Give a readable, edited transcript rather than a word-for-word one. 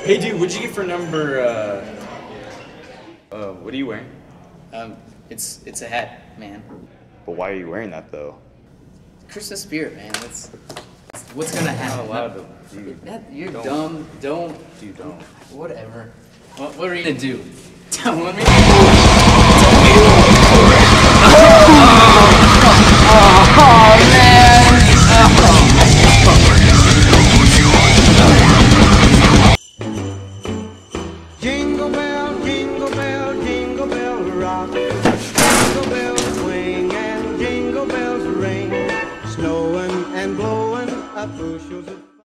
Hey dude, what'd you get for number, what are you wearing? It's a hat, man. But why are you wearing that though? Christmas spirit, man. That's what's gonna happen. Not allowed to, dude. You're Don't. dumb. Don't. You don't. Whatever. What are you gonna do? Tell me.